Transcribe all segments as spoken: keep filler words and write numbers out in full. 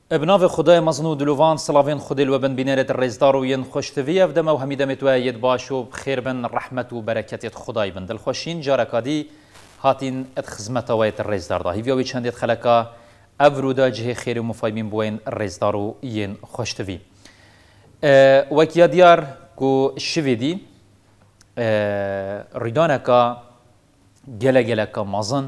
بناف خدای مزنو دلوان سلاوین خدای الوبن بینرت الرزدار و ین خوشتوی افدم و همیدم توید باشو بخیر بن رحمت و برکت خدای بن دل خوشین جارکادی هاتین ات خدمت وایت الرزدار ده هیوی چندیت خلقا افرودا جه خیر و مفاهیم بوین الرزدار و ین خوشتوی وکیا دیار کو شویدی ریدانکا گله گله کا مزن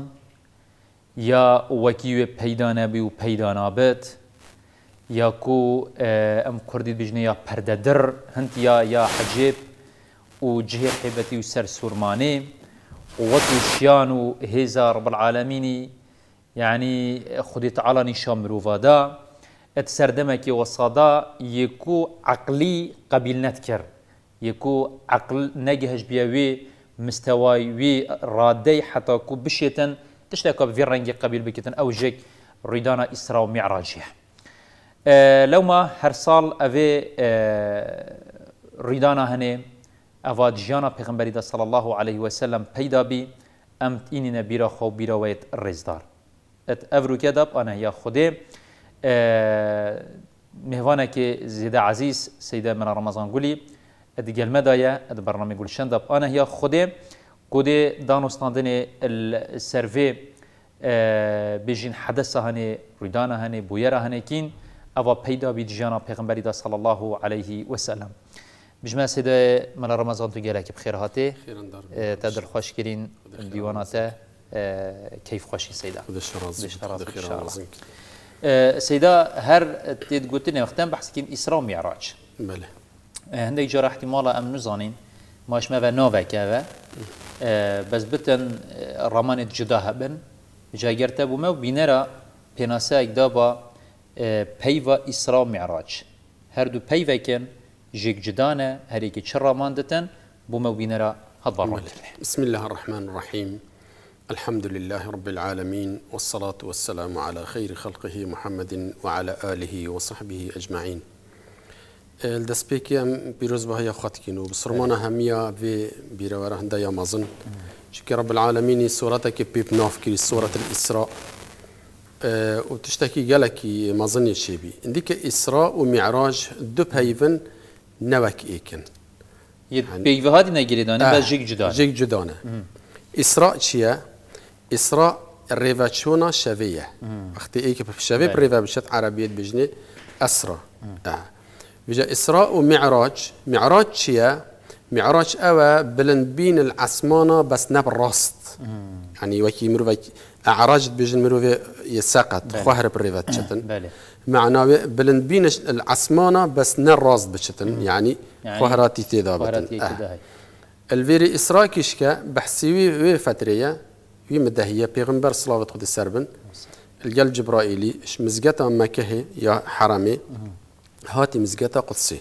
یا وکیو پیدا نبی و پیدا نابت یا کو ام کردید بجنه یا پرده در هنت یا یا حجاب و جهر حبتی و سر سورمانه و وطوشیان و هزا رب العالمینی يعني خدي تعالى نشام مروفادا اتسردمك وصادا يكو عقلي قبيل نتكر يكو عقل نجهج بيوي مستواي وي رادي حتى كو بشيتن تشتاكو بفي رنجي قبيل بكتن او جيك ريدانا اسراء ومعراجيه أه لو ما هر سال افي أه ريدانا هني افاد جانا پیغمبری صلى الله عليه وسلم پیدا بي امت اینی نبیرا خو بیرا ویت الرزدار ات افرو كدب انا يا خدي أه مهوانا كي زيدا عزيز سيدة من رمضان قولي اد المدايا اد برنامج قول شندب انا يا خدي كودي دانوستاندني السيرفي أه بيجين حدثها هني ريدانا هني بويرا هني كين افا بيدا بيجانا پیغمبری صلى الله عليه وسلم بجمع سيدة من رمضان تجيلك بخير هاتي أه تقدر خوش كرين ديواناته أه كيف خوشي سيدة بشرازي بشرازي أه سيدة هر تيد قلتني وقتين بحث كين إسراء ومعراج بله أه هندي جرى احتمالا أم نزانين ماش ما نوفا كذا أه بس بتن رمان جدا هبن جاگرته بوما وبينرا بيناسا اكدابا أه بيفا إسراء ومعراج هر دو بيفا كان جيك جدانه هريك شر ماندتن بوما وبينرا هضبر بسم الله الرحمن الرحيم الحمد لله رب العالمين والصلاة والسلام على خير خلقه محمد وعلى آله وصحبه أجمعين الدسبيكي بيروز بها خاتكينو بسرمانا همية في بيروارا هندايا مازن شكي رب العالمين سورتك بيب نافكي سورة الإسراء أه وتشتكي قالكي مازن الشيبي عندك إسراء ومعراج دو بهيفن نوك إيكن يعني بيفا هادي نجريدانه آه بس جيك جدانه جيك جدانه إسراء شيا إسراء الريفاتشونا شافية أختي إيك بشافية بريفا بشت عربية بجني أسرى آه بيجا إسراء ومعراج معراج شيا معراج أوا بلند بين العسمانة بس نب راست يعني وكي مروفي أعراج بيجن مروفي يسقط خهر بريفات شتن معنا بلند بين العسمانة بس نراست بشتن يعني خهراتي تذابتن آه. الفيري إسراء كيشكا بحسيوي وي فترية وي مدهية بيغمبر صلاة خد السربن الجل جبرائيلي مزقتا مكهي يا حرامي هاتي مزقتا قدسي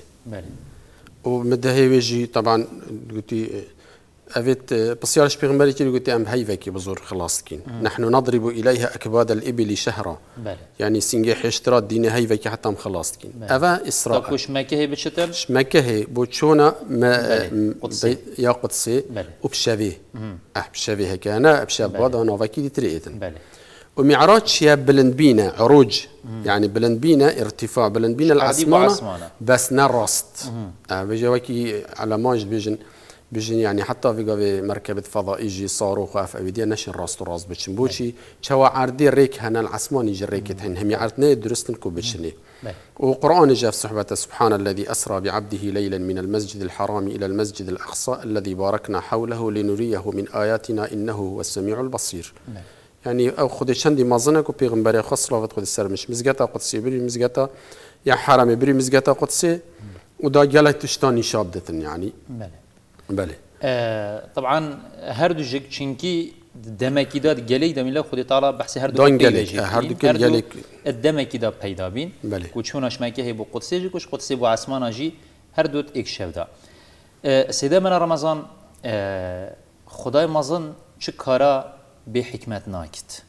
ومدهية ويجي طبعا قلتي أفيت بصيارش بيغمبري كي قلتي أم هيفاكي بزور خلاص كين نحن نضرب إليها أكباد الإبل شهرا يعني سنجح اشتراط ديني هيفاكي حتى مخلاص كين أفا إسراء طب وش مكهي بتشتل؟ مكهي بوتشونا ما قدسي يا قدسي وبشافيه أه بشافيه كأنا بشاب هذا أنا فاكي تريدن ومعراج شيا بلندبينا عروج يعني بلندبينا ارتفاع بلندبينا العسمانة بس نرست أه بيجي وكي على ماج بيجن بيجن يعني حتى في قبل مركبة فضاء يجي صاروخ أف أبدي نشر راست وراس بتشمبوشي شوا عردي ريك هنا العسمان يجي ريك تهن هم يعرفنا درست نكو بتشني وقرآن جاء في صحبة سبحان الذي أسرى بعبده ليلا من المسجد الحرام إلى المسجد الأقصى الذي باركنا حوله لنريه من آياتنا إنه هو السميع البصير يعني أو خد شندي ما ظنك وبيغمبري خاص لا خد السر مش مزجتا قدسي بري مزجتا يا حرامي بري مزجتا قدسي ودا جالت تشتاني شادتن يعني بله آه طبعا هردو جيك تشينكي دمكي داد جلي دميلا خدي تعالى بحث هردو دون جلي هردو كل جلي الدمكي دا پیدا بين بله وشوناش ماكي هي بو قدسي جي كوش قدسي بو عثمان جي هردو اكشف دا آه سيدا من رمضان آه خداي مازن چه كارا بحكمت ناكت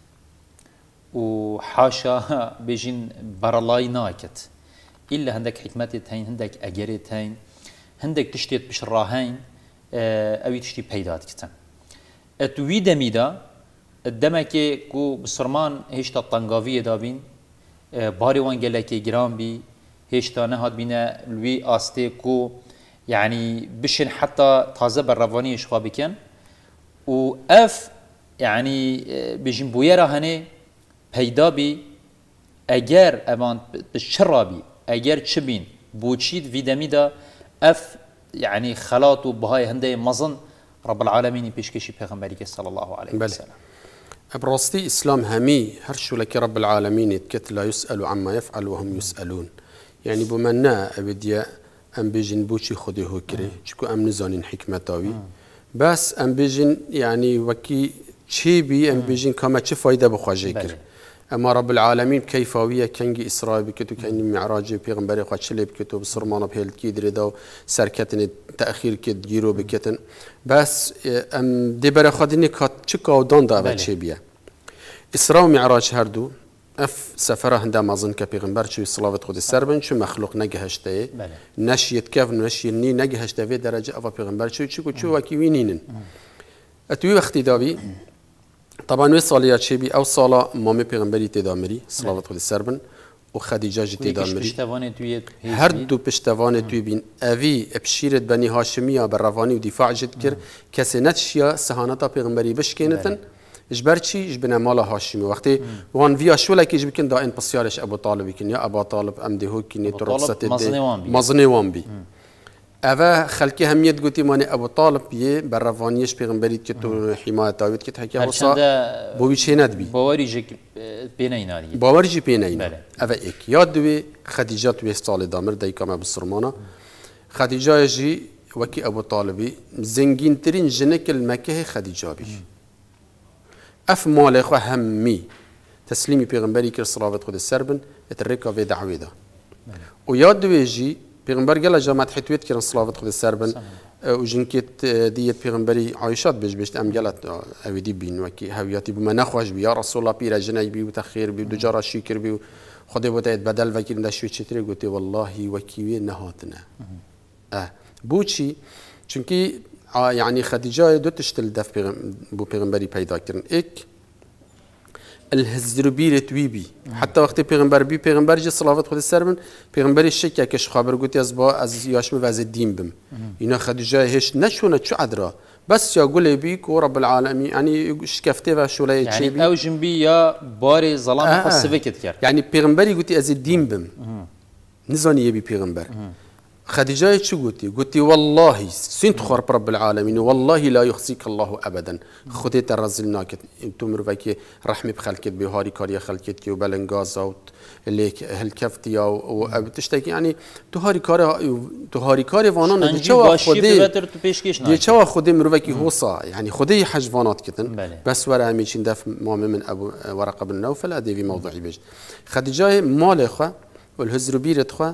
وحاشا بيجين برلاي ناكت الا هندك حكمتي تين هندك اجري تين هندك تشتيت بشراهين اوی تشتی پیدات کتن. اتوی دمیدا الدمکه کو بسرمان هشت الطنجاویه دابین باري وان جلكي جرام بي هشتانه هاد بينا لوي آستيكو يعني بشن حتى تازه بالرواني اشخوا بكن و اف يعني بجن بويرا هنه پیدا بي اگر امان بشرابي اگر چبين بوچيد فيدامي دا اف يعني خلاط وبهاي هنده مظن رب العالمين بيشكشي پیغمبري صلى الله عليه وسلم. براستي اسلام همي هرشو لك رب العالمين يتكت لا يسأل عما يفعل وهم يسألون. يعني بمنا ابديا ام بيجن بوشي خدي هو كري شكو ام نزانين حكمتاوي بس ام بيجن يعني وكي شي بي ام بيجن كما چه فايده بخواجه كر اما رب العالمين كيفاويه كنجي اسراء بكتو كاني معراج پیغمبر خو چله بكتو بسرمانه بهل كي دريدا سركتن تاخير كد جيرو بكتن بس ام دي بر خدني كات چكاو دون دا چه بيه اسراء ومعراج هردو اف سفره هندا مازن كبيغمبر شو صلوات خود السربن شو مخلوق نجهشته نشيت كيف نشي ني نجهشته في درجه افا بيغمبر شو شو شو وكيوينين اتوي وقت دابي طبعا وي صاليات شي بي او صاله مامي بيغمبري تدامري صلوات خود السربن وخديجه جتي دامري هر دو پشتوان توی بین اوی ابشیرت بنی هاشمیه بروانی و دفاع جد کر کسی نتشیا سهانتا پیغمبری بشکنتن اجبرتشي اجبنا مالا هاشمي وقتي وان فيا شو لك يجب كن دا ان بسيارش ابو طالب يكن يا ابو طالب ام دي هو كني ترقصت مزني وان بي اوا خلكي هميت قلتي ماني ابو طالب بي برفانيش بيغمبري كتو حمايه تاويت كت حكي وصا بو بيشينات بي باوري جك بينيناري باوري جي بينينا اوا اك يا دوي خديجه توي صال دامر داي كما بالسرمانه خديجه جي وكي ابو طالبي زنجين ترين جنك المكه خديجه بي اف مال خو همي تسليمي پیغمبري كر صلوات خود السربن اتركا في دعوه ده وياد ويجي پیغمبر قال جماعه حتويت كر صلوات خود السربن وجنكت ديت پیغمبري عائشات بيج بيشت ام قالت اودي بين وكي هوياتي بما نخوش بي يا رسول الله بير جناي بي وتخير بي دجارا شكر بي خدي بوتيت بدل وكيل ده شو تشتري قلت والله وكي نهاتنا اه بوشي چونكي يعني خديجه دو تشتل دف بو پیغمبري پیدا کرن اك الهزربير تويبي حتى وقت پیغمبر بي پیغمبر جي صلوات خود السربن پیغمبر شك كش خبر قلت از با از ياشم واز الدين بم اینا خديجه هيش نشونه چو عدرا بس يا قول بيك ورب العالمين يعني شكفته و شولاي يعني يعني او جنبي يا باري ظلام آه خصفكت كر يعني پیغمبري قلت از الدين بم نزاني يبي پیغمبر خديجة شو قلتي؟ قلتي والله سنت خرب رب العالمين والله لا يخزيك الله ابدا خديت الرزلناك انتم مروكي رحمي بخلكت بهاري كاريا خلكت كي وبلنغازا اللي هالكفتيا وبتشتكي يعني تهاري كاري تهاري كاري وانا دي شو خدي دي شو خدي مروكي هوصا يعني خدي حجفانات كتن بس ورا ميشين دف مام من ابو ورقه بن نوفل ادي في موضوعي بيج خديجة مال اخو والهزر بيرت خو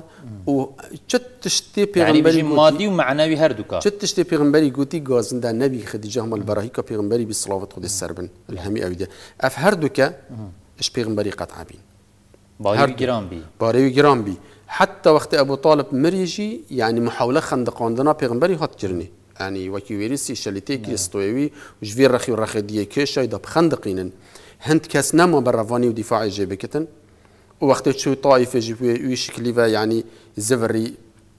وشتشتي بيغمبري يعني مادي ومعنوي هردوكا شتشتي بيغمبري قوتي غازن دا نبي خديجه هم البراهيكا بيغمبري بالصلوات خد السربن الهمي اويدا اف هردوكا اش بيغمبري قطع بين باري جرام بي باري جرام بي حتى وقت ابو طالب مريجي يعني محاوله خندقاندنا بيغمبري هات جرني يعني وكي ويرسي شليتي كريستوي وجفير رخي ورخي دي كيشا يدا بخندقينن هند كاس نما برافاني ودفاع جيبكتن ووقت شو طائفة جيبوا ويشكليفا يعني زفري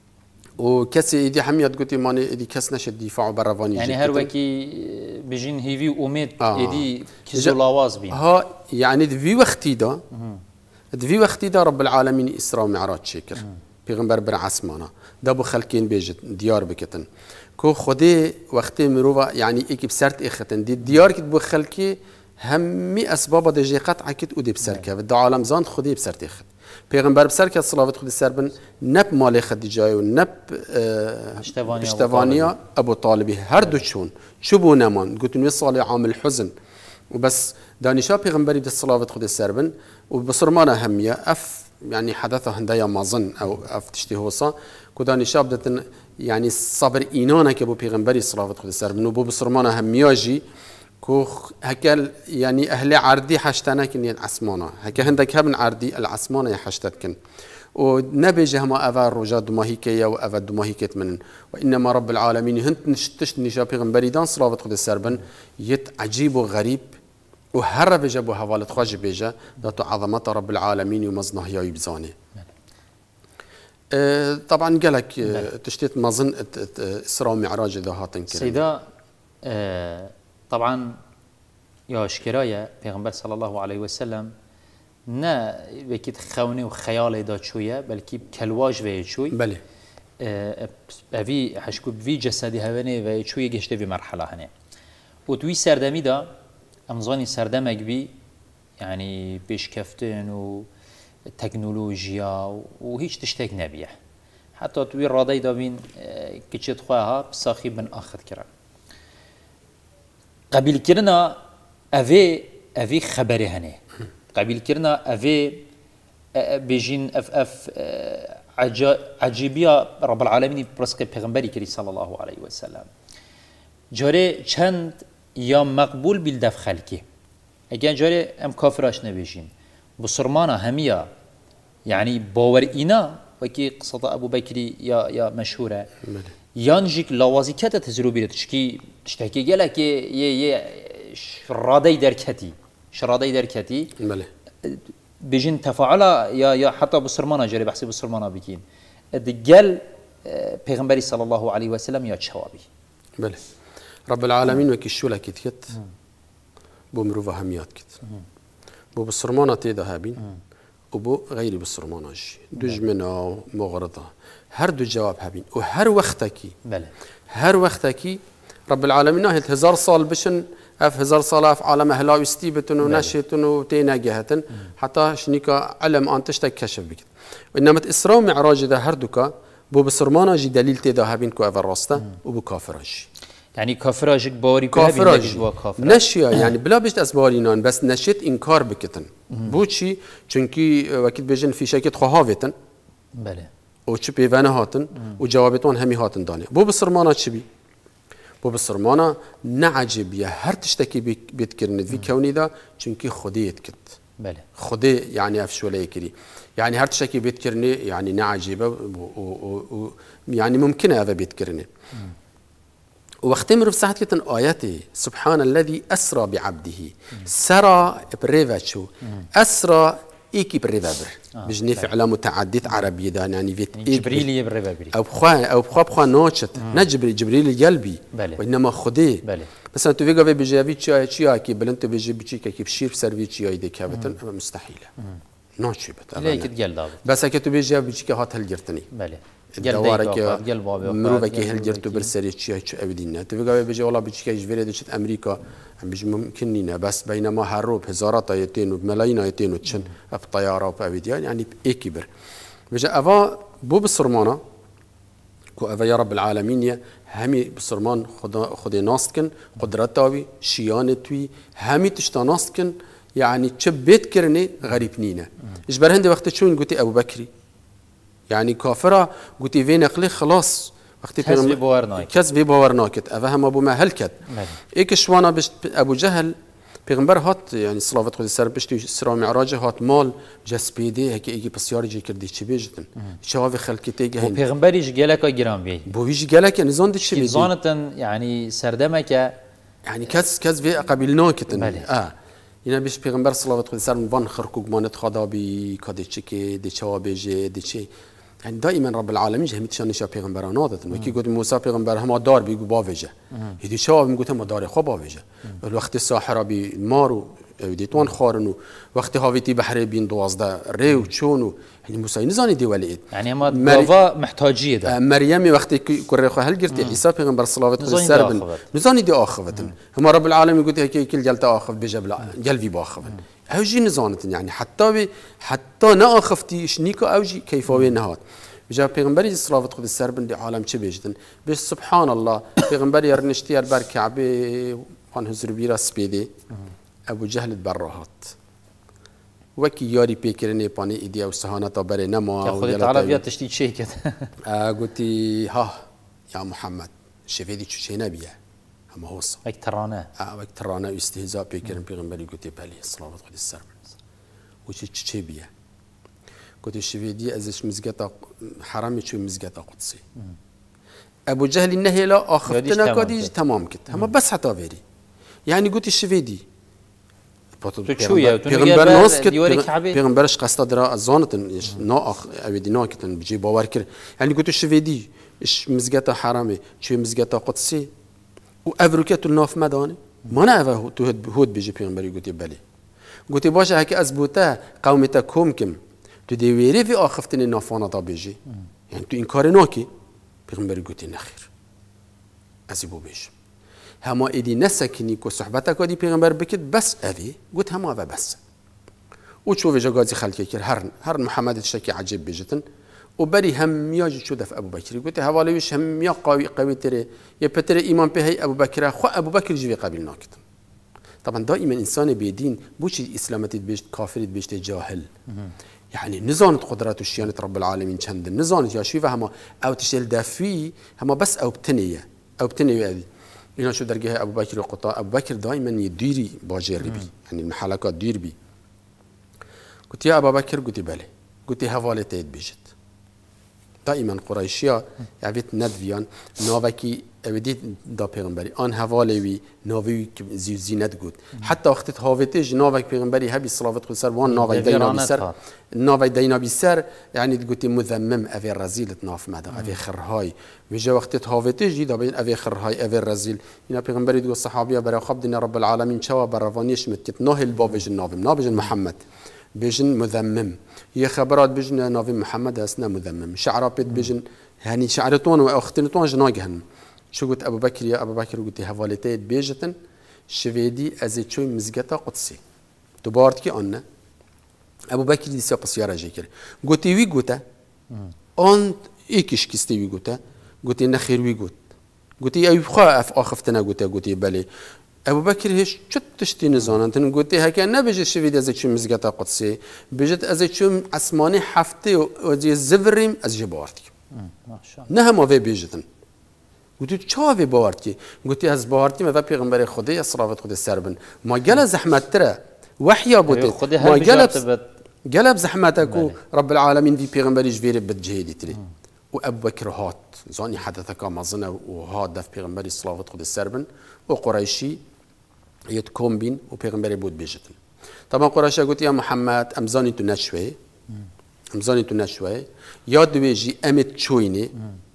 وكسي إيدي حميات قلتي ماني إيدي كاس نشد دفاع برافاني يعني هر وكي بيجين هيفي وأميد آه. إيدي كزو لاواز بين ها يعني دفي وقتي دا دفي وقتي دا رب العالمين إسراء ومعراج شكر بيغمبر بر عسمانا دابو خلكين بيجت ديار بكتن كو خدي وقتي مروفا يعني إيكي بسرت إختن دي ديار كتبو خلكي همي اسباب دجي قطع كت ودي بسركه بده عالم زان خدي بسرتيخ پیغمبر بسركه صلوات خدي سربن نب مال خديجه ونب اشتفانيا ابو طالب هر دو شون شبو نمان قلت ني صالح عامل حزن وبس دانيشا پیغمبري بالصلوات خدي سربن وبصرمانه هميه اف يعني حدث هندايا مازن او اف تشتي هوصا كدانيشا بدت يعني صبر اينانه كبو پیغمبري صلوات خدي سربن وبصرمانه همياجي كوخ هكال يعني أهل عردي حشتنا كن العسمانة هكا هندك هبن عردي العسمانة يحشتكن ونبي هما أفا رجاء دماهيكية وأفا دماهيكت من وإنما رب العالمين هنت نشتش نشا بيغمبري دان صلوات خد السربن يت عجيب وغريب و هر بيجا بو حوالت خواج بيجا داتو عظمت رب العالمين ومزنه يا يبزاني أه طبعا قالك تشتيت مظن إسراء ومعراج إذا هاتن كريم سيدا أه طبعا يا اشكرايا پیغمبر صلى الله عليه وسلم نه وكيت خونه وخيال دا شويه بلكي كلواج و شوي بله اوی حشکو بی جسدی هونه و شويه گشته في مرحله هنه و توی سردمی دا امزانی سردمک بی يعني بيشكفتن و تكنولوجيا و هیچ تشتك نبيه حتى توی رادای دا بین کچت خواها بساخی بن آخد کرن قبیل کرنا اوی اوی خبره هنه قبیل کرنا اوی بيجين اف اف عجيبية رب العالمين برسك پیغمبری کری صلى الله عليه وسلم جاره چند یا مقبول بالدف خلقه اگر جاره ام کافراش نبیجین بسرمانا همیا يعني باور اینا وكي قصة أبو بكر يا يا مشهورة يانجيك لوازكات تزرو بيرت شكي تشتكي جالك ي ي شرادي دركتي شرادي دركتي بيجين تفاعل يا يا حتى بسرمانا جري بحسي بسرمانا بكين الدجال پیغمبري صلى الله عليه وسلم يا شوابي بله رب العالمين وكي شو لك كت بمرو هميات كت بو بسرمانا تيدا هابين وبو غير بسرماناج دجمنا مغرضة هر دو جواب هبين وهر وقتكي بله هر وقتكي رب العالمين هل هزار صال بشن اف هزار صال اف عالم هلاوي ستيبتن ونشيتن وتينا جهتن حتى شنيكا علم ان تشتك كشف بك وانما اسراء ومعراج ده هر دوكا بو بسرماناج دليل تيدا هبين كو اف راسته وبو كافراج يعني كافراجك باوري كافراج نشيا يعني بلا بيشت اسبارينان بس نشيت انكار بكتن بوشي چونكي وقت بيجن في شركه خواهاوتن بله او چ بيونه هاتن و جوابتون همي هاتن دانه بو بسرمانا چي بي بو بسرمانا نعجب يا هر تشتكي بيتكرن في كوني دا چونكي خديت كت بله خدي يعني افشوله يكري يعني هر تشتكي بيتكرني يعني نعجبه و يعني ممكن هذا بيتكرني واختمر بساعة كتن آياتي سبحان الذي أسرى بعبده سرى بريفاتشو أسرى إيكي بريفابر آه بجني فعلا متعدد عربي ده يعني فيت جبريل بريفابري أو بخوا أو بخوا بخوا نوتشت نجبري جبريل قلبي وإنما خدي مثلا تو فيجا في بيجي تشي تشي كي بلنت بيجي بيجي كي بشير سيرفي تشي ايدي كابتن مستحيله نوتشي بت ليك تقل بس كي تو بيجي بيجي كي هات هلجرتني بله دوارك مروفك هلجرتو برسري تشي تشي ابدينا تو فيجا بيجي والله بيجي كي جبريل دشت امريكا بيجي ممكن نينا بس بينما هروب هزارات ايتين وملايين ايتين وتشن بطياره وبابديان يعني اكبر بيجي افا بو بسرمانه كو أفا يا رب العالمين يا همي بسرمان خدا خدي ناستكن قدرتاوي شيانتوي همي تشتا ناستكن يعني تشبيت كرني غريب نينا إجبر هندي وقت شون قلتي أبو بكري يعني كافرة قلتي فين أقلي خلاص وقت كسب بوارناك كسب بوارناك أفا هم أبو ما هلكت إيك شوانا بش أبو جهل پیغمبر هات يعني صلوات خود سر بشتی اسراء معراج هات مال جسبیده هکی ایگی بسیاری جی کردی چی بیجتن شواف خلقی تیگه هین پیغمبریش گلک گرام بی بویش گلک يعني زاند چی بیدی زانتن يعني سردمك يعني كاس كاس في قبيل ناكتن اه اینا بیش پیغمبر صلوات خود سر وان خرکوگ مانت خدا بی کادی چی که دی چوا بیجه دی چی يعني دائما رب العالمين جهمت شان نشا پیغمبران عادتن وكي قلت موسى پیغمبر هم دار بيگو باوجه هدي شاب میگوت هم دار خو باوجه الوقت الساحره بي مارو ديتوان خارنو وقت هاويتي بحر بين دوازده ريو چونو يعني موسى نزاني دي وليد يعني ما دوا محتاجيه ده مريم وقت كره خو هل قلت عيسى پیغمبر صلوات الله سربن نزاني دي اخوتن هم رب العالمين قلت هيك كل جلت اخف بجبل قلبي باخف اوجي نزانتن يعني حتى بي حتى نا اخفتي شنيكو اوجي كيفاوي نهات بجا پیغمبری صلوات خود سر بند عالم چه بیجدن بس سبحان الله پیغمبری ارنشتیار بر کعبه آن حضور بیرا سپیده ابو جهل برهات وکی یاری پیکرنی پانی ایدی او سهانتا بره نما خودی تعالی بیا تشتید چه کد قلتی ها یا محمد شفیدی چه نبیه اما هو صح وقت ترانه اه وقت ترانه استهزاء پیکرن پیغمبری قلتی بله صلوات خود سر بند وچه چه بیه قلت الشفيدي ازش مزقطه حرامي شو مزقطه قدسي ابو جهل النهي لا اخفتنا كادي تمام كت هم بس حتى فيري يعني قلت الشفيدي تو چویه تو پیغمبر ناس که دیواری کعبه پیغمبرش قصد درا زانتن نا اخ اویدی نا کتن بجی باور کر یعنی گوتو شویدی اش مزگتا حرامه چه مزگتا قدسی و افروکت الناف مدانه ما نه اوه تو هود بجی پیغمبری گوتی بله گوتی باشه هک از بوته قومتا کوم کم تو دیویری فی آخفتن نافانا دا بجی یعنی تو این کار ناکی پیغمبری گوتی نخیر ازی بو بیش هما ایدی نسکنی که صحبت کردی پیغمبر بکد بس اوی گوت هما اوه بس و چو ویجا گازی خلقی کر هر هر محمد شکی عجیب بیجتن و بری هم یاجی چو دف ابو بکری گوتی حوالیش هم یا قوی قوی تره یا پتر ایمان به ابو بکر خو ابو بکر جوی قبیل ناکتن طبعا دائما انسان بیدین بوچی اسلامتی بیشت کافرید بیشت جاهل يعني نزانت قدرات وشيانة رب العالمين چند نزانت يا شوي فهما او تشيل دافي هما بس او بتنية او بتنية هذه هنا شو درجها ابو بكر وقطاع ابو بكر دائما يديري باجر بي يعني المحلقات دير بي قلت يا ابو بكر قلت بله قلت هوالي تيد بيجت دائما قريشيا يعبيت ندفيان ناوكي ابديت دا پیغمبری آن حواله وی ناوی زی زینت گود حتی وقتی هاوتش ناوی پیغمبری هبی صلوات خود سر وان ناوی دینا بی سر ناوی دینا بی سر یعنی گوتی مذمم اوی رزیلت ناف مده اوی خرهای میجا وقتی هاوتش جدا بین اوی خرهای اوی رزیل اینا پیغمبری دو صحابیا برای خب دین رب العالمین چوا بروانیش متکت ناهل باوجن ناویم ناوجن محمد بيجن مذمم هي خبرات بيجن ناوي محمد اسنا مذمم شعرات بيت بيجن يعني شعرتون واختنتون جناجهن شو قلت ابو بكر يا ابو بكر قلت هوالتي بيجتن شويدي ازي شوي مزقتا قدسي تبارت كي انا ابو بكر دي سيق سياره جيكر قلت وي قلت انت ايكش كستي وي قلت قلت نخير وي قلت قلت اي خاف اخفتنا قلت قلت بلي ابو بكر هيش شت تشتي نزانن قلت هكا نبيج شويدي ازي شوي مزقتا قدسي بيجت ازي شوي اسماني حفتي ودي زفريم از جبارتي ما شاء الله نه ما في بيجتن قلت چه في باورتی قلت از باورتی ما پیغمبر خدا صلوات خدا سربن ما جل زحمت ترى وحيا بوت ما جلب جلب زحمتك رب العالمين في پیغمبر جوير بتجهيدي تري وابو بكر هات زاني حدثك ما ظن وهات دف پیغمبر صلوات خدا سربن وقريشي يتكون بين وبيغمبر بود بيجتن طبعا قريشي قلت يا محمد امزاني تو نشوي امزاني تو نشوي ياد ويجي امت شويني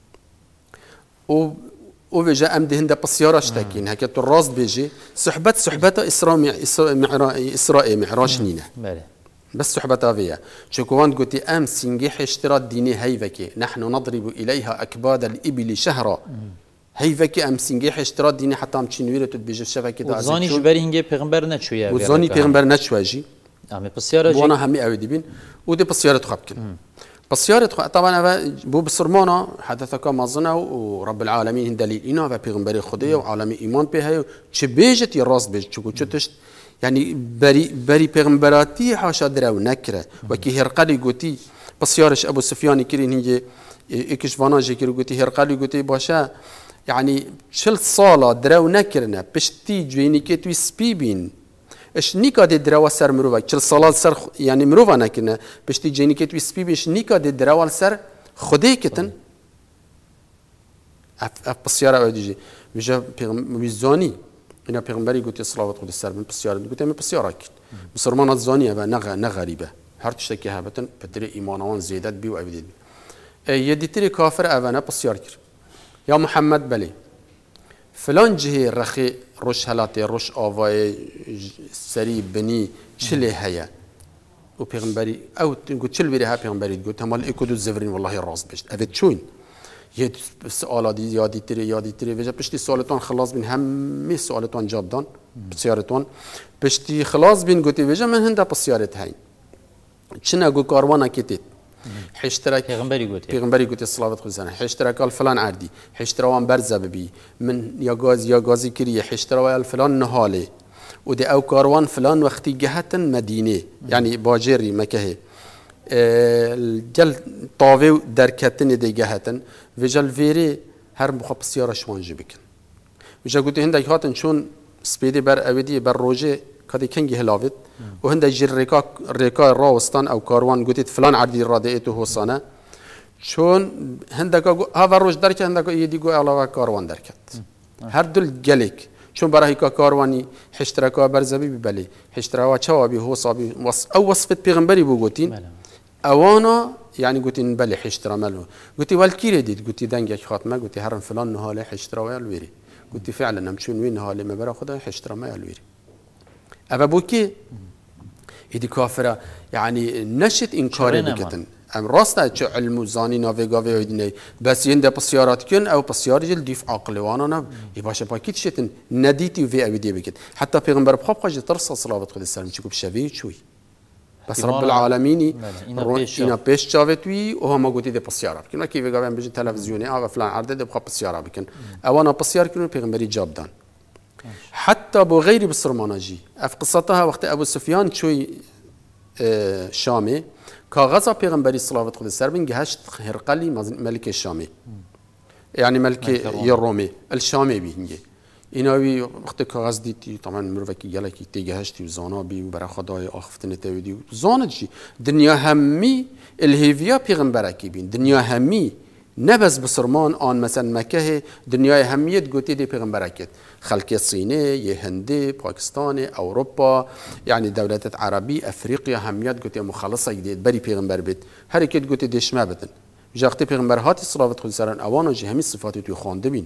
و و وجا ام دهنده بسيارة اشتاكين هكا تو الراس بيجي صحبت صحبتها إسراء معراج إسراء معراج نينا بس صحبتها فيها شكوان قلت ام سنجيح اشتراط ديني هيفكي نحن نضرب إليها أكباد الإبل شهرا هيفكي ام سنجيح اشتراط ديني حتى ام تشينويرة تبيجي شفكي دا وزاني جبري هنجي پیغمبر نتشويا وزاني پیغمبر نتشواجي ام بسيارة جي وانا همي اوي ديبين ودي بسيارة خبكن بسيارة طبعا بو بسرمانا حدثك ما ظنه ورب العالمين هن دليل إنا وبيغمبري خديه وعالمي إيمان بها چه بيجت يراس بيج چكو چتشت يعني بري بري پیغمبراتي حاشا درو نكره وكي هرقلي قوتي بسيارش أبو سفيان كرين هنجي إكش فانا جي قوتي هرقلي قوتي باشا يعني شل صالة درو نكرنا بشتي جويني كتوي سبيبين اش نیکا دی دروا سر مروه چل سالات سر یعنی مروه نکنه بشتی جنی که توی سپی بش نیکا دی دروا سر خودی کتن اف اف بسیاره اودیجی میشه پیغمبر زانی اینا پیغمبری گفت صلوات خود سر من بسیاره گفت من بسیاره کن مسلمان زانیه و نه نه غریبه هر تشتکی هبتن پدر ایمانوان زیادت بی و ابدید یه دیتری کافر اوانه بسیار کرد یا محمد بلی فلان جهه رخی روش هلاتی روش آوای سری بنی چله هیا و پیغمبری او تقول چل بیره ها پیغمبری تقول تمال اکودو زفرین والله راست بشت اوید چون یه سوال دی یادی تری یادی تری وجه پشتی سوالتون خلاص بین همه سوالتون جواب دان بسیارتون پشتی خلاص بین گوتی وجه من هنده بسیارت هاین چنه گو کاروانا کتید حشترك پیغمبری گوتی پیغمبری گوتی صلوات خود سنه حشترك الفلان عردی حشتروان برزه ببی من یا گاز یا گازی کریه حشتروان الفلان نهاله و ده او کاروان فلان وقتی جهتن مدینه یعنی باجری مکه جل طاوه درکتن ده جهتن و جل ویری هر مخاب سیاره شوانجی بکن و جا گوتی هندک هاتن چون سپیدی بر اویدی بر روژه كذا كنجي هلاوت وهندا جير ريكا ريكا راوستان او كاروان قلت فلان عردي رادئته هو صنع شون هندا هذا روج دركه هندا يدي جو على كاروان دركت هر دول جلك چون برای که کاروانی حشترکا برزبی بله حشترکا چوابی هو صابی وص او وصفت پیغمبری بو گوتین اوانا يعني قلتي بلي حشترا مالو قلتي والكيري ديت قلتي دنجك خاتمه قلتي هرم فلان نهالي حشترا ويالويري قلتي فعلا نمشون وين نهالي ما برا خدها حشترا ما يالويري أبا بوكي هدي كافرة يعني نشت إنكاري بكتن ام راست علم زانی ناویگاوی هدینه بس ینده بسیارات کن او بسیار جل دیف عقل وانا یباشه پاکیت شتن ندیتی و اویدی بکت حتی پیغمبر بخاب خواجه ترس صلوات خود السلام چیکو بشوی چوی بس رب العالمینی اینا پیش چاوتوی و هم گویی ده بسیارا بکن و کی ویگاوی هم بجن تلویزیونی آقا فلان عرضه ده بخاب بسیارا بکن اوانا بسیار کنن پیغمبری جاب دان حتی بو غیری بسرمانجی اف قصتها وقت ابو سفیان چوی شامه كاغزا پیغمبری صلوات خود سر بن جهشت هرقلي ملك الشامي يعني ملك الرومي الشامي بينجي ایناوی وقت کاغذ دیتی طبعا مروکی گلکی تیجهشتی و زانا بی و برای خدای آخفتن تودی و زانت چی دنیا همی الهیویا پیغمبر کی بین دنیا همی نبز بسرمان آن مثلا مکه دنیای همیت گوتی دی پیغمبر کت خلق صینه یه هنده پاکستان اروپا یعنی دولت عربی افریقیا همیت گوتی مخلصه جدید بری پیغمبر بیت هر کی گوتی دیش ما بدن جاکتی پیغمبر هاتی صلوات خود سران اوانو جه همی صفاتی توی خوانده بین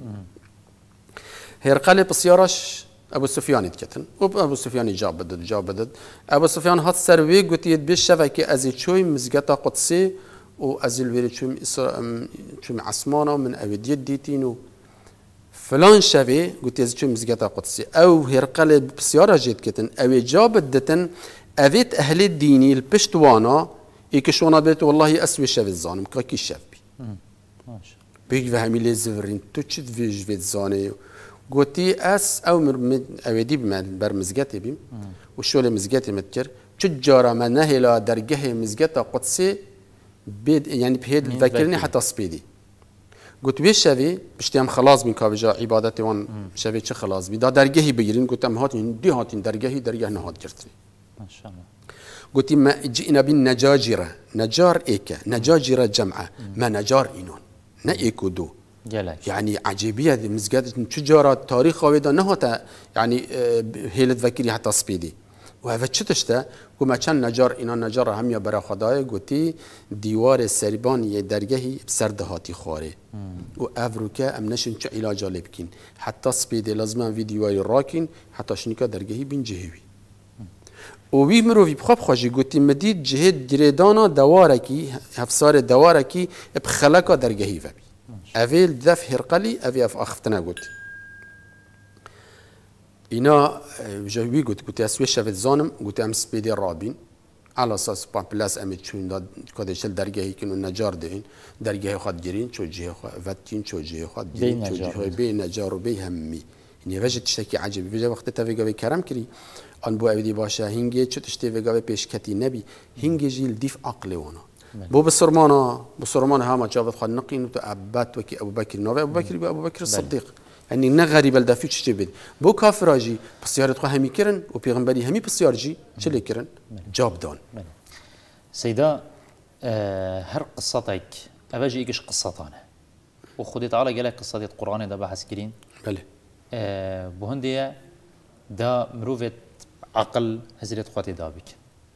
هرقل بسیارش ابو سفیان کتن و ابو سفیان جاب بدد جاب بدد ابو سفیان هات سروی گوتی بیش شبکه از چوی مزگتا قدسی و از الوری چوم چوم عثمانه من اودیت دیتینو فلان شبه قلت از چوم مزگتا قدسی او هرقل بسیار جد کتن او جاب دتن اویت اهل الدینی الپشتوانا ایکشونا بیت والله اسوی شب الزانم که کی شب بی بیگ و همیل زورین تو چید ویج وید زانه قلتی اس او مر اودی بم بر مزگتی بیم و شول مزگتی متکر چجارا من نهلا درجه مزگتا قدسی بيد يعني بهيد ذكرني حتى سبيدي قلت بيش شافي بشتيام خلاص من كابجا عبادتي وان شافي شو خلاص بي دا درجهي بيجرين قلت ام هاتين دي هاتين درجهي درجه نهاد جرتني ما شاء الله قلت ما جئنا بالنجاجرة نجار ايكا نجاجرة جمعة ما نجار اينون نا ايكو دو جلك. يعني عجيبية دي مزقات تجارة تاريخ ويدا نهاتا يعني هيلت ذكري حتى سبيدي وهذا چتشته كما كان نجار اینا نجار همیا برای خدای گوتی دیوار سریبان یه درگهی بسردهاتی خواره و افروکه ام نشن چه علاج لبکین حتی سپیده لازم ویدیوهای راکین حتی شنیکا درگهی بین جهوی و وی مروی بخواب خوشی گوتی مدید جهد گریدانا دوارکی هفسار دوارکی بخلقا درگهی و بی اویل دف هرقلی اوی اف اختنا گوتی اینا جوی گوت گوت اسوی شفت زانم گوت ام سپیدی رابین على اساس پاپلاس امید چون داد کدیشل درگاهی کنو نجار دین درگاه خود گیرین چو جه خود وقتین چو جه خود گیرین چو جه بی نجار و بی همی اینی وجه تشکی عجیبی وجه وقت تویگاوی کرم کری آن بو اویدی باشه هنگی چو تشتی ویگاوی پیش کتی نبی هنگی جیل دیف عقل وانا بو بسرمانا بسرمانا هما جاوت خود نقین و تو عبات وکی ابو بکر نوی ابو بکر ابو بکر الصدیق يعني نغري بلدا في شيء بيد بو كافراجي بسيارة خو همي كرن وبيغمبري همي بسيارجي شلي كرن جاب دون سيدا أه هر قصتك أباجي إيش قصتانا وخدي تعالى قالك قصة القرآن ده بحث كرين بله أه بهندية ده مروفة عقل هزيلة خواتي دابك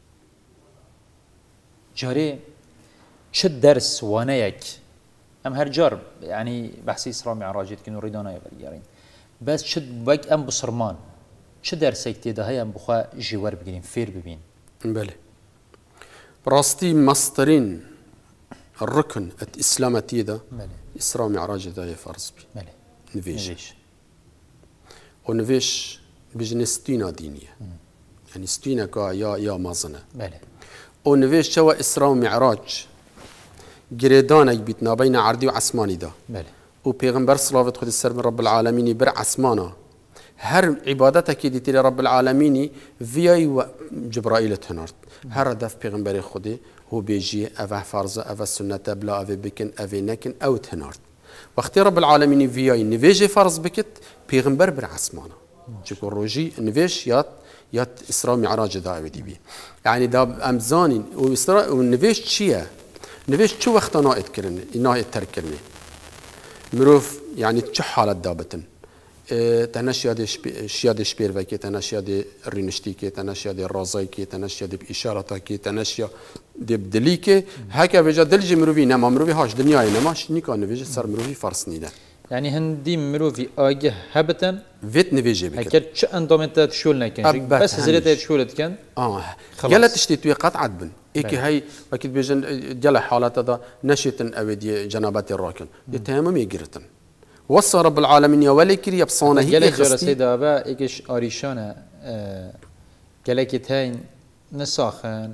جاري شد درس وانيك ام هر جار يعني بحثي اسراء معراج كانوا يريدون يغيرين بس شد بك ام بصرمان شد درسك تيدا هي ام بخا جوار بجرين فير ببين بله براستي مصدرين الركن الاسلام تيدا بله اسراء معراج دا فرض بي بله نفيش نفيش ونفيش بجنستينا دينيه مم. يعني ستينا كا يا يا مازنه بله ونفيش شو اسراء معراج جريدانك بيتنا بين عردي وعسماني دا بله وبيغمبر صلوات خود السر من رب العالمين بر عسمانا هر عبادتك دي تري رب العالمين فياي جبرائيل تنارت هر دف بيغمبر خودي هو بيجي افا فرض افا سنة بلا افا بكن افا نكن او تنارت وقت رب العالمين فياي نفيجي فرض بكت بيغمبر بر عسمانا جيكو روجي نفيش يات يات اسراء معراج دا دي بي يعني دا امزانين واسراء ونفيش تشيا نفيش شو وقت نائت كرن نائت تركرني مروف يعني تشح على الدابتن تنشياد شياد شبير وكي تنشياد رينشتي كي تنشياد رازاي كي تنشياد بإشارة كي تنشياد بدلي كي هكا بيجا دلجي مروفي نما مروفي هاش دنيا نماش نيكا نفيج صار مروفي فارسني ده يعني هندي مروفي آجه هبتن فيت نفيجي بك هكذا شو اندومنتات شول نكن بس زريت شولت كان اه جلا تشتي توي قطعة بن إيكي هاي أكيد بيجن جلا حالات هذا نشيتن أبدي جنابات الراكن يتهمم يجرتن وصى رب العالمين يا ولي كري بصانه هي جلا جرى سيدا با إيكش أريشانة جلا كتاين نساخن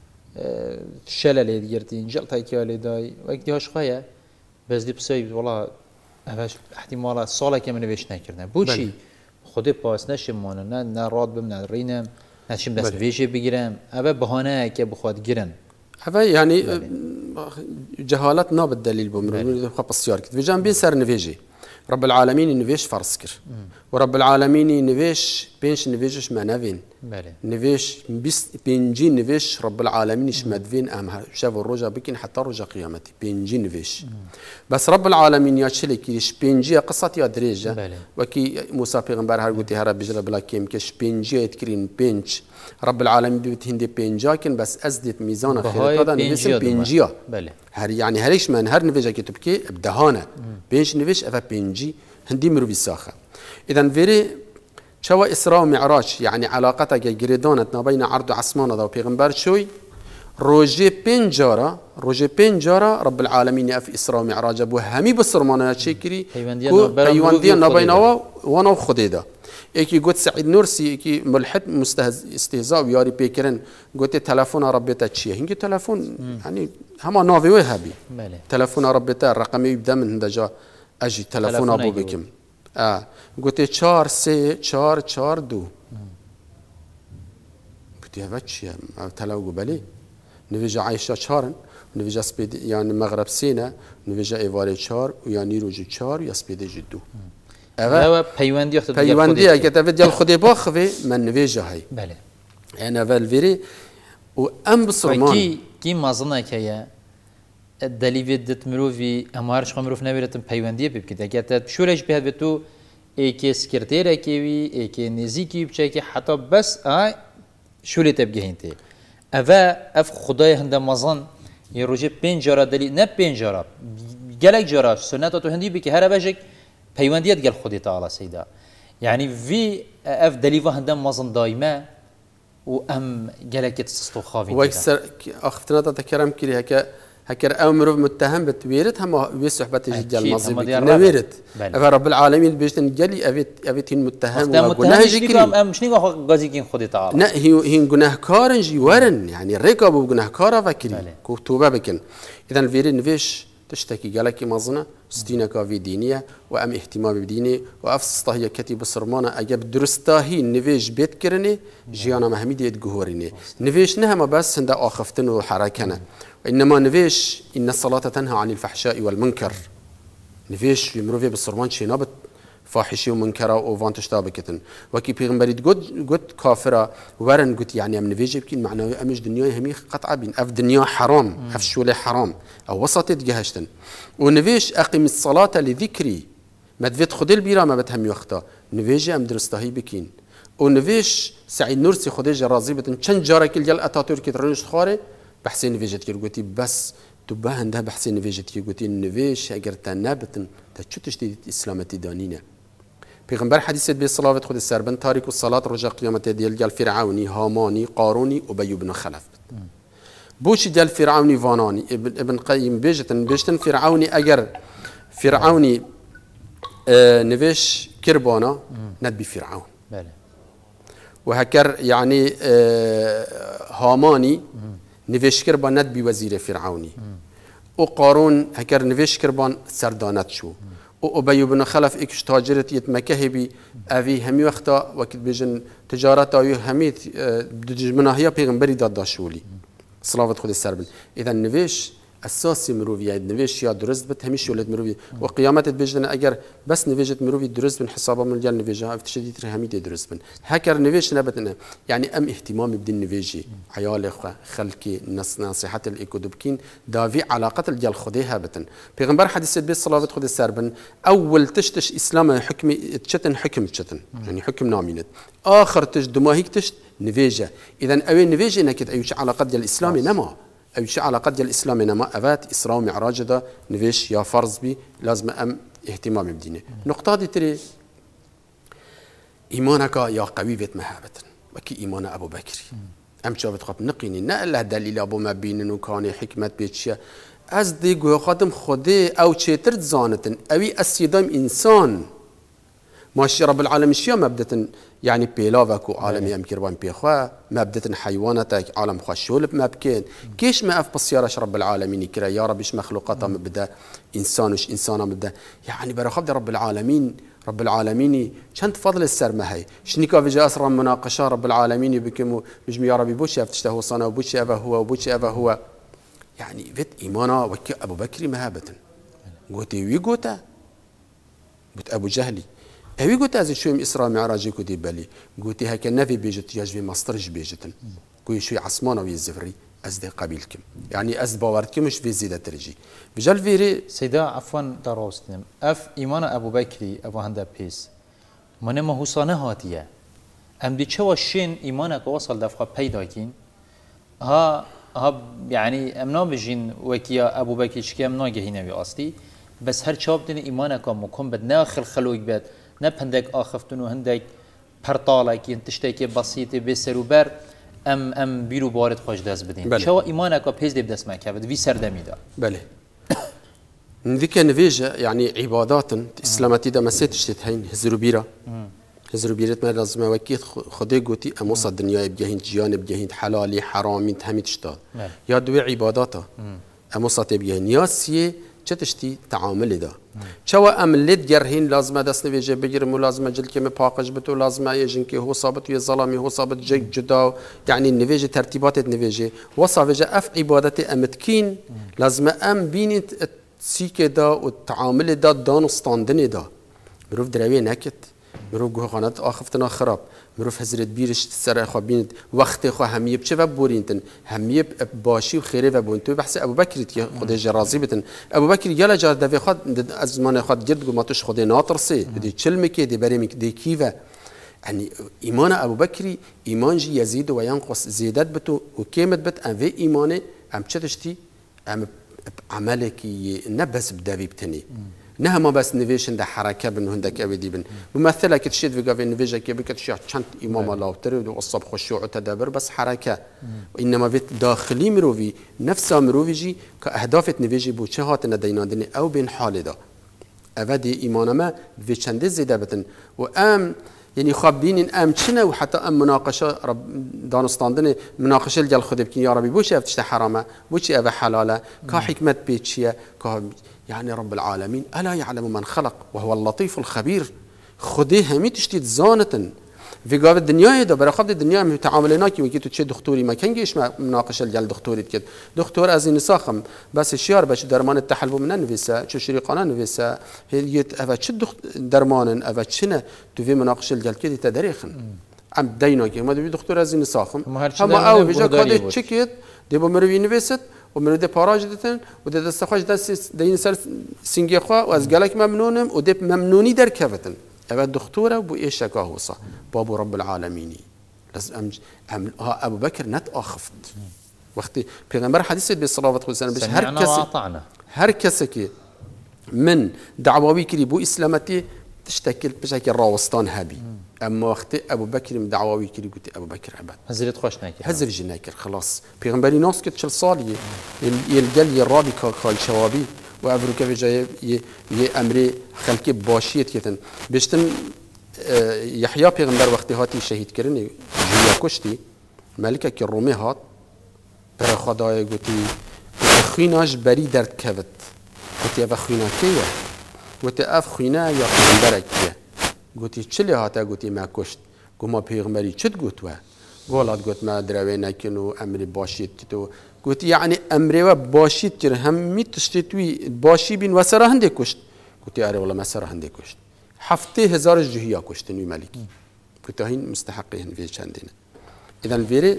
شلل يديرتين جلت هاي كيالي داي وقتي هاش خايا بس دي بسوي والله هاش احتمالات صالة كمان بيش نكرنا بوشي خودی پاس نشمونه نه نه راد بم نه رینم نشیم دست ویژه بگیرم اوه بهانه که بخواد گیرن اوه یعنی جهالت نابد دلیل بمرون خب بسیار کد ویجان بین سر نویجی رب العالمین نویش فرض کر و رب العالمین نویش بینش نویجش منوین نویش بیست بینجی نویش رب العالمینش مدوین ام شاف الرجا بکن حتی رجا قیامتی بینجی نویش بس رب العالمین یا چلی کیش بینجی قصة یا دریجه وکی موسی پیغمبر هر گوتی هر بجلا بلا کیم کش بینجی اتکرین بینج رب العالمین بیت هندی بینجا کن بس ازدت میزان خیرات دادن نویسم بینجیا هر يعني هريش من هر نفيجا كتب كي بدهانه بينش نفيش افا بينجي هندي مروي ساخه اذا فيري شوا اسراء ومعراج يعني علاقتها جريدانت ما بين عرض عسمان هذا وبيغمبر شوي روجي بنجارا روجي بنجارا رب العالمين اف اسراء ومعراج ابو همي بصرمانه شكري ايوانديا نبينوا وانا وخديدا ايكي قلت سعيد نورسي ايكي ملحد مستهز استهزاء وياري بيكرن قلت تلفون ربيتا تشي هنجي تلفون يعني هما نافي وهابي تلفون ربيتا الرقم يبدا من هندجا اجي تلفون ابو بكم اه قلت چار سي چار چار دو قلت يا باتشي تلاو بالي نفيجا عايشه چارن نفيجا سبيد يعني مغرب سينا نفيجا ايوالي چار ويعني روجي چار يا سبيد جي دو اوه پیوندی اخت پیوندی اگه تفید دل خودی باخوی من نویجه های بله انا اول ویری و ام بصرمان کی کی مازنه که دلیوید دت مروفی امارش خمروف نبیرتم پیوندی ببکید اگه تد شورش به تو ایکی سکرتیره کیوی ایکی نزیکی بچه که حتی بس آ شوری تبگه هنتی اوه اف خدای هنده مازن یه روزه پنج جارا دلی نه پنج جارا گلک جارا سنت تو هندی بی که هر بچه پیوندیت قال خودی تعالی سیدا یعنی وی اف دلیوا هندم مازن دایمه و ام گلکت سستو خاوی و اکثر اختنا تکرم کری هک هکر امر متهم بتویرت هم وی صحبت جدال مازی نویرت اف رب العالمین بیشتن گلی اویت اویتین متهم و گناه جکری ام شنو غازی کین خودی تعالی نه هی هین گناه کارن جی ورن يعني رکاب و گناه کارا فکری کو توبه بکن اذا ویری نویش تشتكي جالك مازنة ستينا كافي دينية وأم اهتمام بديني وأفسطه هي كتب صرمانة أجاب درستاهي نفيج بيت كرني جيانا مهميدي يتجهوريني نفيج نهم بس هند آخفتن وحركنا إنما نفيج إن الصلاة تنهى عن الفحشاء والمنكر نفيج في مروفي بالصرمان شيء نابت فاحشة ومنكرة وفانتش تابكتن وكي بيغمبري قد قد كافرة ورن قد يعني أم نفيج يمكن معناه أمش دنيا همي قطعة بين أف دنيا حرام أف شولة حرام أو وسط جهشتن ونفيج أقم الصلاة لذكري ما تفيد خد البيرة ما بتهم يخطأ نفيج أم درستهي بكين ونفيج سعيد نورسي خديجة راضيبة شن جارة كل جل أتاتورك ترنش خاري بحسين نفيجت كير قلتي بس تبه هنده بحسين نفيجت كير قلتي نفيج أجر تنابتن تشو تشتي إسلامتي دانينا پیغمبر حدیث به صلوات خود سربن تاریک و صلات رجا قیامت دیل جل فرعونی هامانی قارونی ابی بن خلف بوش جل فرعونی وانانی ابن ابن قیم بیجتن بیجتن فرعونی اگر فرعونی نویش کربانا ندبی فرعون و هکر یعنی هامانی نویش کربان ندبی وزیر فرعونی و قارون هکر نویش کربان سردانت شو و ابی بن خلف اکش تاجرت یت مکه بی اوی همی وقتا وقت بیجن تجارت آیو همید دجمناهیا پیغمبری داد داشولی صلوات خود سربن اذا نویش اساسی مروی نویش یا درست بت همیش ولد مروی و قیامت بجدن اگر بس نویجت مروی درست بن حسابا من جل نویجها افتشدی تر همید درست بن هکر نویش نبتنا يعني ام اهتمام بدين نویجی عيال خلقي نص نصيحه الايكودبكين دافي علاقه الجل خديها بتن پیغمبر حديث بي صلاه خد السربن اول تشتش اسلام حكمي تشتن حكم تشتن يعني حكم نامينت اخر تش دماهيك تشت نویجه اذا اوي نویجه انك ايش علاقه الاسلام نما أو شيء على قد الإسلام إنما أفات إسراء ومعراج ده نفيش يا فرض بي لازم أم اهتمام بدينه نقطة دي تري إيمانك يا قوي بيت مهابة وكي إيمان أبو بكر أم شو بتخاف نقيني نقل دليل أبو ما بينن وكان حكمة بيتشيا از دي جو خادم خدي أو شيتر زانتن أوي السيدام إنسان ماشي رب العالمين شيا مبدأ يعني بيلافك وعالمي أم كربان بيخوا مبدأ حيواناتك عالم خشول مبكين كيش ما أف بصيارش رب العالمين كرا يا رب إيش مخلوقاته مبدأ إنسانش إنسانه مبدأ يعني برخبد رب العالمين رب العالمين شنت فضل السر ما هي شنيكا في جاس رم مناقشة رب العالمين بكم بجمي يا ربي بوش يفتشته صنا وبوش أبا هو وبوش أبا هو يعني فيت إيمانا وك أبو بكر مهابة قوتي ويقوتا بت أبو جهلي هوي قلت از شوي إسراء معراجي كودي بالي قلت هكا نفي بيجت يجي مصدرش بيجتن كوي شوي عصمانة ويزفري از دي قبيلكم يعني از باورتكم مش في زيادة ترجي بجال فيري سيدا عفوا دروستنم اف ايمان ابو بكري ابو هندا بيس من ما حسانه هاتيه ام دي چوا شين ايمانك وصل دفقه پیدا كين ها ها يعني امنا بجين وكيا ابو بكر شكي امنا جهينه بي اصلي بس هر چاب دين ايمانك مكون بد ناخل خلوك بد نبهندك آخفتون و هندك پرتالك ينتشتك بسيط بسروبر ام ام بيرو بارد خوش دست بدين شو ايمانك بهز دب دست مكبد في سردمي دا بله ذيك نفيجة يعني عبادات اسلامتي دا مسيت تهين هزرو بيرا هزرو بيرت ما لازم وكيت خدي قوتي اموس الدنيا بجهين جيان بجهين حلالي حرامي تهمي تشتاد يا دوي عباداتا اموس بجهين ياسيه چتشتی تعامل دا چوا عملت جرهین لازم دست نویجه بگیرم و لازم جل که مپاقش بتو لازم ایجن که هو ثابت و ظلامی هو ثابت جگ جدا يعني نویجه ترتیبات نویجه و صاوجه اف عبادت امتکین لازم ام بینید سیک دا و تعامل دا دان و ستاندن دا مروف دروی نکت مروف گوه قانت آخفتنا خراب مروف حضرت بیرش سر خوابیند وقت خو همیه بچه و بورینتن همیه باشی و خیره و بون تو بحث ابو بکر که خود جرازی بتن ابو بکر یلا جار دوی خود از زمان خود گرد گو ماتوش خود ناطرسی دی چلمه که دی بریم دی کیوه يعني ایمان ابو بکر ایمان جی یزید و ینقص زیادت بتو و کمت بت ام وی ایمانه ام چتشتی ام عمله کی نبس بدوی بتنی نه ما بس نویشن ده حرکه بن هندك أبدي بن ممثلة كتشيد في قافين نویجه كي بكتشيا چند إمام الله تري وصب خشوع وتدبر بس حركة وإنما بيت داخلي مروفي نفسها مروفي جي كأهداف نویجه بو چه هات نديناندني أو بين حال ده أبدي إيمان ما في چند زيادة بتن وأم يعني خابين أم چنه وحتى أم مناقشة رب دانستاندن مناقشة الجل خد بكين يا ربي بوش أفتش حرامة بوش أبا حلالة كحكمة بيتشيا ك يعني رب العالمين ألا يعلم من خلق وهو اللطيف الخبير خديه همي تشتيت زانة في قاب الدنيا ده برا خد الدنيا متعاملناك وكيتو تشي دكتوري ما كان جيش مناقشه الجل دكتوري كده دكتور ازين ساخم بس الشيار باش درمان التحلب من نفسه شو شريقانا نفسه هي افا تش درمان افا تشنا تو في مناقشه الجل كده تدريخن ام ديناك ما دكتور ازين ساخم هم او بيجا كده تشيكيت ديبو مروي نفست ومرده پاراج دتن و ده دست خوش دست دین سر سنگی خوا و از گلک ممنونم و ده ممنونی در کفتن اول دکتوره و ایش شکا هوسا بابو رب العالمینی لازم ام ام ابو بکر نت آخفت وقتی پیغمبر حدیث به صلوات خدا بس هر کسی هر کسی که من دعواوی کری بو اسلامتی تشتكل بشكل راوستان هابي اما وقت ابو بكر من دعواوي كري قلت ابو بكر عباد هزرت خوش ناكر هزر جناكر خلاص بيغمبري ناس كت شل صالي يلقل يرابي كال شوابي وافروكا في جاي ي امري خلقي باشيت كتن بيشتن يحيى بيغمبر وقت هاتي شهيد كرني جويا كشتي ملكك الرومي هات برا خداي قلتي خيناش بري درد كبت قلتي افا خينا كيه قلت اف خينا يا پیغمبر کیه گوتی چلی هاته گوتی ما کشت گو ما پیغمبری چت گوت و گولات گوت ما دروی نکنو امری باشید تو قلت يعني أمري باشي تر هم ميت تشتوي باشي بين وسرا هندي كشت قلت أري والله ما سرا هندي كشت حفتي هزار الجهية كشت نوي ملكي قلت هين مستحقين في شاندنا إذا الفيري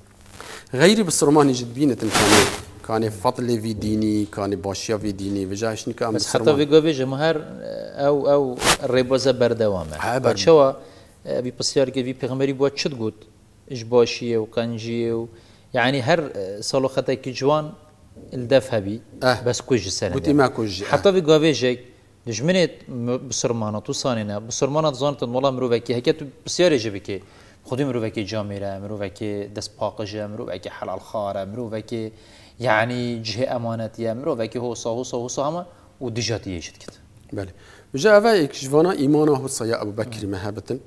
غيري بالصرمان يجد بينة كان كان فضل في ديني كان باشيا في ديني وجاهش نكام بس حتى في قبيجة مهر أو أو الربوزة بردوامه شو بيبصير كي في بيغمري بوات شد قد إيش باشية وكنجية و يعني هر صالو خطأ كجوان الدفع بي أه بس كوج سنة قلت ما كوج حتى في قبيجة دجمنت بصرمانة توصاننا بصرمانة ظنت والله مروفكي هكذا بصير يجيبك خودی مروفکی جامعه، مروفکی دست پاکجه، مروفکی حلال خاره، مروفکی یعنی جه امانتیه، مروفکی حوصا حوصا حوصا همه و دیجاتیه شد کت. بله. وجا اوه اکشوانا ایمانه حوصا یا ابو بکر مهابتن.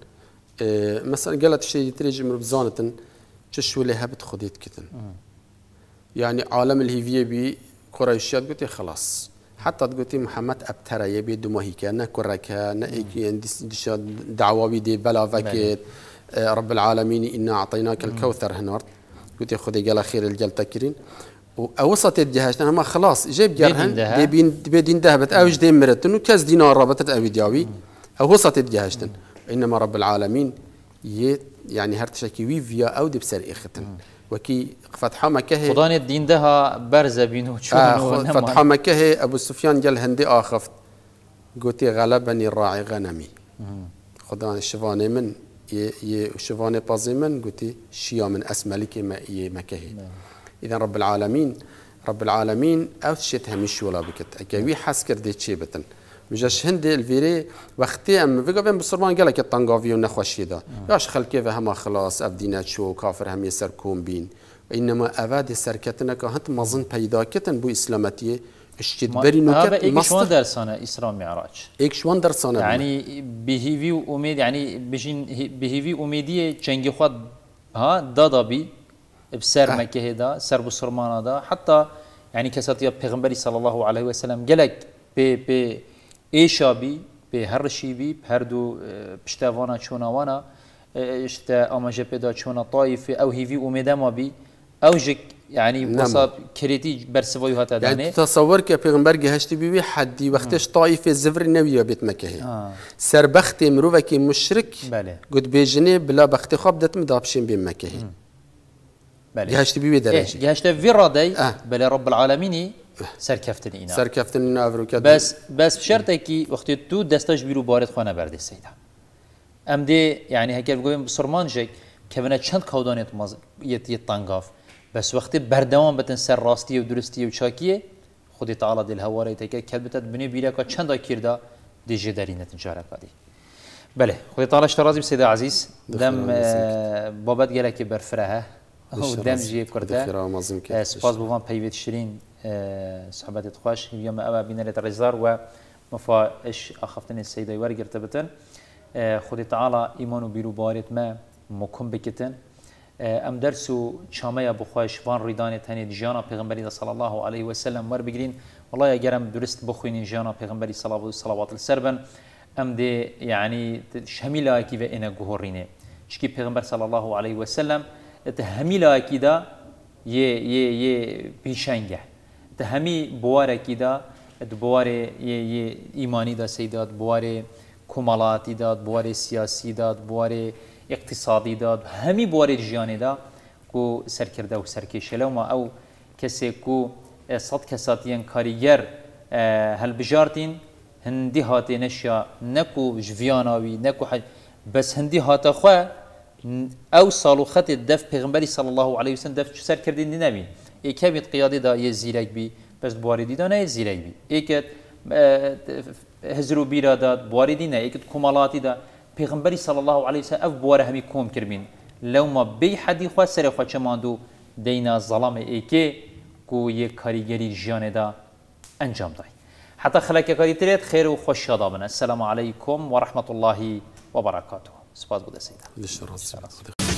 مثلا قالت شيء تريج مروف زانتن تشو له هبت خديت كتن. يعني عالم الهيفيه بي قريشيات قلتي خلاص. حتى قلتي محمد ابترى يبي دموهي كان كركا نأكي دش دعوة بيدي بلا فكيت. رب العالمين إنا أعطيناك الكوثر هنارد قلت يا خذي قال خير الجل تكرين ووسط الجهاز أنا ما خلاص جيب جرهن دبين بدين ذهبت أو جدين مرت إنه كاس دينار ربطت أو دياوي أو وسط الجهاز إنما رب العالمين ي يعني هرتشكي ويفيا أو دبسر إختن وكي فتح مكة خدان الدين ده برزة بينه شو آه فتح مكة أبو سفيان قال هندي آخفت قلت غلبني الراعي غنمي خدان الشفاني من ي ي شوفاني بازيمن قلتي شيا من أسمالك ما ي مكهي إذا رب العالمين رب العالمين أوشيتها مش ولا بكت أكوي حس كردي شيبتن مجاش هندي الفيري وقتي أم في قبل بصرمان قالك الطنقافي ونخوشي ده ياش خل كيف هما خلاص أبدينات شو كافر هم يسركون بين وإنما أفاد سركتنا كهنت مظن بيدا كتن بو إسلامتيه اشتد بري نكت مصدر إيش درسنا إسراء معراج إيش وان درسنا يعني بهيفي وأميد يعني بجين بهيفي أميدية جنگي خود ها دادا بي بسر مكة هذا سر بسرمان هذا حتى يعني كساتيا پیغمبري صلى الله عليه وسلم قالك ب ب إيشا بي بهرشي بي بهردو بشتاوانا شوناوانا اشتا أماجة بدا شونا طائفة أو هيفي أميدا ما بي أوجك يعني وصاب كريتي برسوي هذا دانه يعني تصور كبيغمبر جهشتي بيبي حدي وقتش طائفة زفر نوية بيت مكة آه. سر بختي مروفك مشرك بله قد بيجني بلا بختي خاب دت مدابشين بين مكة بله جهشتي بيبي درجة إيه جهشتي في رادي آه. بلا رب العالمين سر كفتني إنا سر كفتني إنا أفروكا بس بس بشرط كي وقت تو دستاش بيرو بارد خانة برد السيدة أم دي يعني هكذا بقولين بسرمان جك كمنا چند كودانيت ماز يت يتطنقاف بس وقتی بردوام بتن سر راستی و درستی و چاکیه خودی تعالی دل هواره تکه کلبتت بنی بیره که چند کیردا دیجی درینه تجاره کادی بله خودی تعالی اشترازی بسیده عزیز دم بابت گله که برفره و دم جیه کرده سپاس بوان پیوت شرین صحبت خوش یوم ابا بینه لترزار و مفاش اخفتن السيده ورگرته بتن خودی تعالی ایمان و بیرو بارت ما مکم بکتن ام درسو شامه بخواش وان ریدان تنی جانا پیغمبری صلی الله علیه و سلم ور بگیرین والله اگرم درست بخوین جانا پیغمبری صلی الله صلوات السربن ام دی یعنی شمیلا کی و انا گهورینه شکی پیغمبر صلی الله علیه و سلم تهمیلا کی دا ی ی ی پیشنگه تهمی بواره کی دا بواره ی ی ایمانی دا سیدات بواره کمالاتی داد بواره سیاسی داد بواره اقتصادی داد همی بواری جیانی دا کو سرکرده و سرکشله ما او کسی کو صد کساتین کاریگر هل بجارتین هندی هاتی نشیا نکو جویاناوی نکو حج بس هندی هاتا خو او سالو خط دف پیغمبری صلی الله علیه و سلم دف سر کردین دی نبین یکیت قیادی دا یه زیرک بی بس بواری دی دا نه زیرک بی یکیت هزرو بیرا داد بواری دی نه یکیت کمالاتی دا پیغمبری صلی الله علیه و سلم اف بواره همی کوم کربین لو ما بی حدی خو سر خو چماندو دینا ظلام ایکی کو یک کاریگری جان دا انجام دای حتی خلق کاری ترید خیر و خوش شادابن السلام علیکم و رحمت الله و برکاته سپاس بوده سیدا